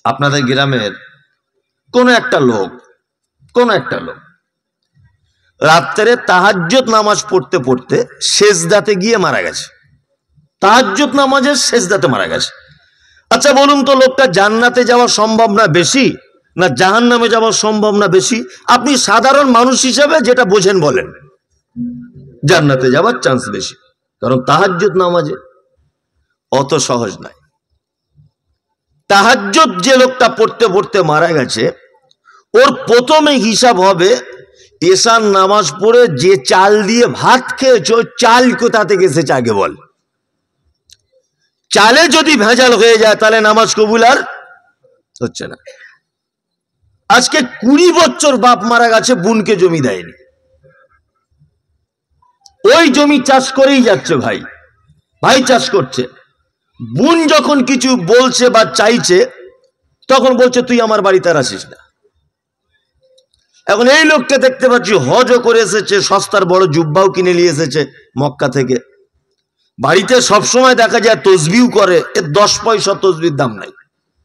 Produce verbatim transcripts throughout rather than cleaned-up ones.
আপনাদের গ্রামের কোন একটা লোক কোন একটা লোক রাত্রে তাহাজ্জুদ নামাজ পড়তে পড়তে সেজদাতে গিয়ে মারা গেছে। তাহাজ্জুদ নামাজের সেজদাতে মারা গেছে। আচ্ছা বলুন তো, লোকটা জান্নাতে যাওয়া সম্ভব না বেশি, না জাহান্নামে যাওয়া সম্ভব না বেশি? আপনি সাধারণ মানুষ হিসেবে যেটা বোঝেন বলেন। জান্নাতে যাওয়ার চান্স বেশি, কারণ তাহাজ্জুদ নামাজে অত সহজ নয়। তাহাজ্জুদ যে লোকটা পড়তে পড়তে মারা গেছে, ওর প্রথমে হিসাব হবে এশার নামাজ পড়ে যে চাল দিয়ে ভাত খেয়েছো, চাল কোথা থেকে এসেছে আগে বল। চালে যদি ভেজাল হয়ে যায় তাহলে নামাজ কবুল আর হচ্ছে না। আজকে কুড়ি বছর বাপ মারা গেছে, বোনকে জমি দেয়নি, ওই জমি চাষ করেই যাচ্ছে, ভাই ভাই চাষ করছে। বোন যখন কিছু বলছে বা চাইছে তখন বলছে তুই আমার বাড়িতে আর আসিস না। এখন এই লোককে দেখতে পাচ্ছি হজও করে এসেছে, সস্তার বড় জুব্বাও কিনে নিয়ে এসেছে মক্কা থেকে, বাড়িতে সবসময় দেখা যায় তসবিহ করে, এর দশ পয়সা তসবির দাম নাই।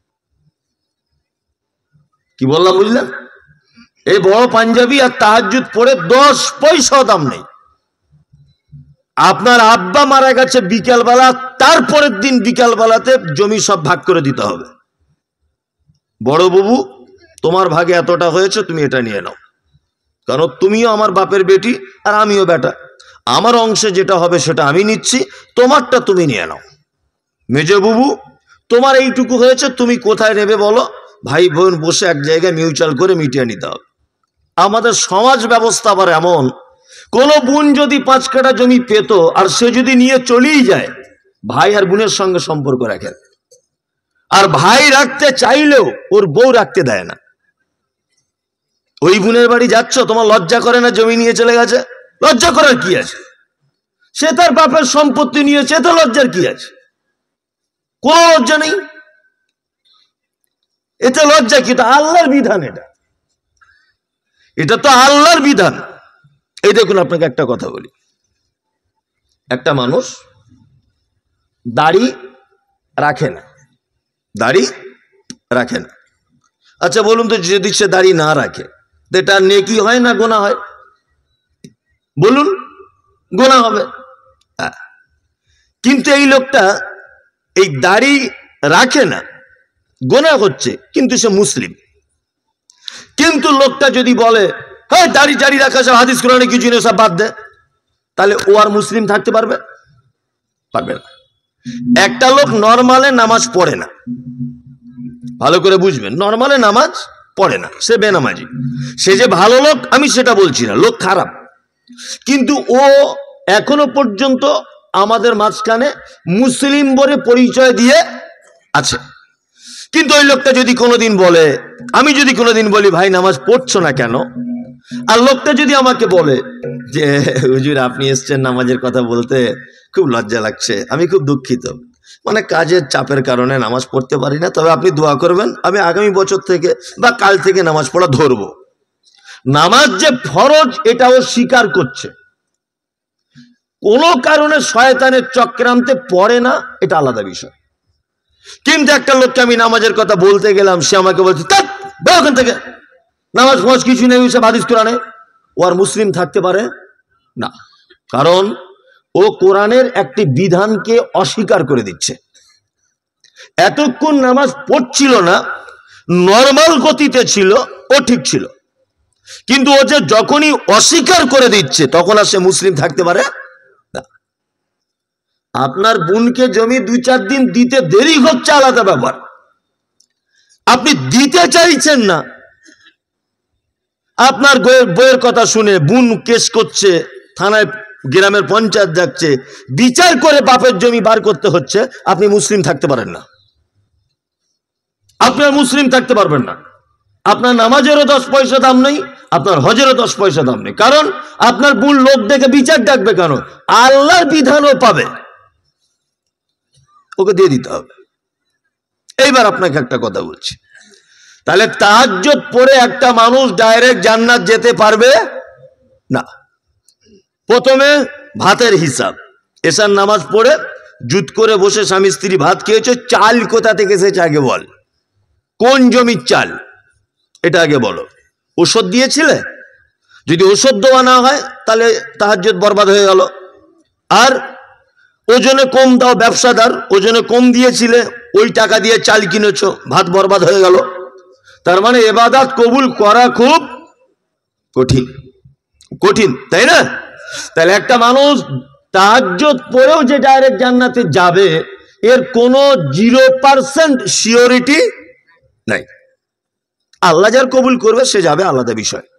কি বললাম বুঝলেন? এই বড় পাঞ্জাবি আর তাহাজ্জুদ পড়ে দশ পয়সা দাম নেই। আপনার আব্বা মারা গেছে বিকালবেলা, তারপরের দিন বিকালবেলাতে জমি সব ভাগ করে দিতে হবে। বড় বাবু তোমার ভাগে এতটা হয়েছে, তুমি এটা নিয়ে নাও, কারণ তুমিও আমার বাপের বেটি আর আমিও বেটা, আমার অংশে যেটা হবে সেটা আমি নিচ্ছি, তোমারটা তুমি নিয়ে নাও। মেজো বাবু তোমার এইটুকু হয়েছে, তুমি কোথায় নেবে বলো, ভাই বোন বসে এক জায়গায় মিউচুয়াল করে মিটিয়ে নিতে হবে। আমাদের সমাজ ব্যবস্থা আবার এমন, কোন বোন যদি পাঁচ কাঠা জমি পেত আর সে যদি নিয়ে চলেই যায়, ভাই আর বোনের সঙ্গে সম্পর্ক রাখেন, আর ভাই রাখতে চাইলেও ওর বউ রাখতে দেয় না। ওই বোনের বাড়ি যাচ্ছ, তোমার লজ্জা করে না? জমি নিয়ে চলে গেছে, লজ্জা করার কি আছে? সে তার বাপের সম্পত্তি নিয়েছে, তো লজ্জার কি আছে? কোন লজ্জা নেই, এতে লজ্জা কি? এটা আল্লাহর বিধান, এটা এটা তো আল্লাহর বিধান। এই দেখুন, আপনাকে একটা কথা বলি, একটা মানুষ দাড়ি রাখে না, দাড়ি রাখে না। আচ্ছা বলুন তো, যদি সে দাড়ি না রাখে এটা নেকি হয় না গোনা হয়? বলুন, গোনা হবে। কিন্তু এই লোকটা এই দাড়ি রাখে না, গোনা হচ্ছে, কিন্তু সে মুসলিম। কিন্তু লোকটা যদি বলে হ্যাঁ দাড়ি জারি রাখা সব হাদিস কোরআনে কিছু নেই, সব বাদ দে, তাহলে ও আর মুসলিম থাকতে পারবে? পারবে না। একটা লোক নরমালে নামাজ পড়ে না, ভালো করে বুঝবেন, নরমালে নামাজ পড়ে না, সে বেনামাজি। সে যে ভালো লোক আমি সেটা বলছি না, লোক খারাপ, কিন্তু ও এখনো পর্যন্ত আমাদের মাঝখানে মুসলিম বলে পরিচয় দিয়ে আছে। কিন্তু ওই লোকটা যদি কোনোদিন বলে, আমি যদি কোনোদিন বলি ভাই নামাজ পড়ছো না কেন, আর লোকটা যদি আমাকে বলে যে হুজুর আপনি এসছেন নামাজের কথা বলতে, খুব লজ্জা লাগছে, আমি খুব দুঃখিত, মানে কাজের চাপের কারণে নামাজ পড়তে পারি না, তবে আপনি দোয়া করবেন আমি আগামী বছর থেকে বা কাল থেকে নামাজ পড়া ধরবো। নামাজ যে ফরজ এটাও স্বীকার করছে, কোনো কারণে শয়তানের চক্রান্তে পড়ে না, এটা আলাদা বিষয়। কিন্তু একটা লোককে আমি নামাজের কথা বলতে গেলাম, সে আমাকে বলছে ওখান থেকে নামাজ ফরজ কিছু নেই, সব হাদিস কোরআনে, ও আর মুসলিম থাকতে পারে না, কারণ ও কোরআনের একটি বিধানকে অস্বীকার করে দিচ্ছে। এতক্ষণ নামাজ পড়ছিল না, নর্মাল গতিতে ছিল, ও ঠিক ছিল, কিন্তু ও যে যখনই অস্বীকার করে দিচ্ছে তখন আর সে মুসলিম থাকতে পারে না। আপনার বোনকে জমি দুই চার দিন দিতে দেরি হচ্ছে, আলাদা ব্যাপার, আপনি দিতে চাইছেন না, আপনার বইয়ের কথা শুনে বোন কেস করছে, থানায় গ্রামের পঞ্চায়েত যাচ্ছে, বিচার করে বাপের জমি বার করতে হচ্ছে, আপনি মুসলিম থাকতে পারেন না, আপনার মুসলিম থাকতে পারবেন না। আপনার নামাজেরও দশ পয়সা দাম নেই, আপনার হজেরও দশ পয়সা দাম নেই, কারণ আপনার বোন লোক দেখে বিচার ডাকবে কেন? আল্লাহর বিধানও পাবে, ওকে দিয়ে দিতে হবে। এইবার আপনাকে একটা কথা বলছি, তাহলে তাহাজ্জুদ পড়ে একটা মানুষ ডাইরেক্ট জান্নাত যেতে পারবে না। প্রথমে ভাতের হিসাব, এশার নামাজ পড়ে জুত করে বসে স্বামী স্ত্রী ভাত খেয়েছে, চাল কোথা থেকে এসেছে আগে বল। কোন জমির চাল এটা আগে বলো। ওষুধ দিয়েছিলে? যদি ওষুধ দেওয়া না হয় তাহলে তাহাজ্জুদ বরবাদ হয়ে গেল। আর ওজনে কম দাও, ব্যবসাদার ওজনে কম দিয়েছিলে, ওই টাকা দিয়ে চাল কিনেছো, ভাত বরবাদ হয়ে গেল। তার মানে ইবাদত কবুল করা খুব কঠিন, কঠিন, তাই না? তাহলে একটা মানুষ তাহাজ্জুদ পড়েও যে ডাইরেক্ট জান্নাতে যাবে এর কোনো জিরো পার্সেন্ট সিওরিটি নাই। আল্লাহ যার কবুল করবে সে যাবে, আলাদা বিষয়।